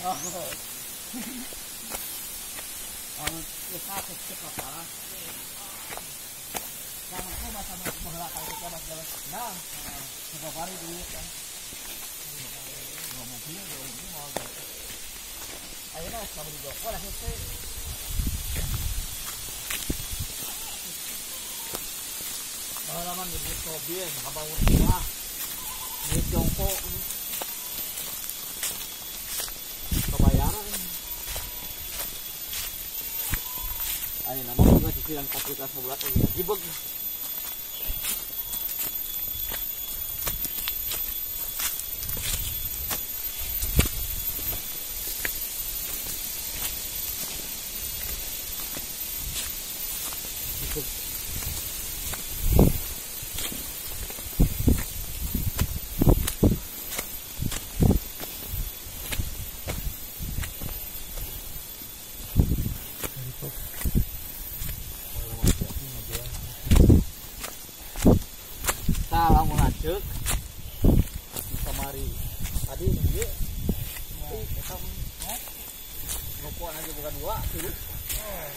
Kalau kita kecil apa? Jangan kau sama mengelak kalau kita jalan. Nah, coba baru dulu kan. Dua mobil, dua ini mau. Ayo lah, kamu juga. Oh, lah selesai. Pengalaman di mobil, abang udah di jongkok ini. Kebayaran. Ayo nama juga disilang kapasitas sebulan lagi jibeg. Salam ngajak kamari tadi dia mau ketemu ngopo aja bukan dua sih.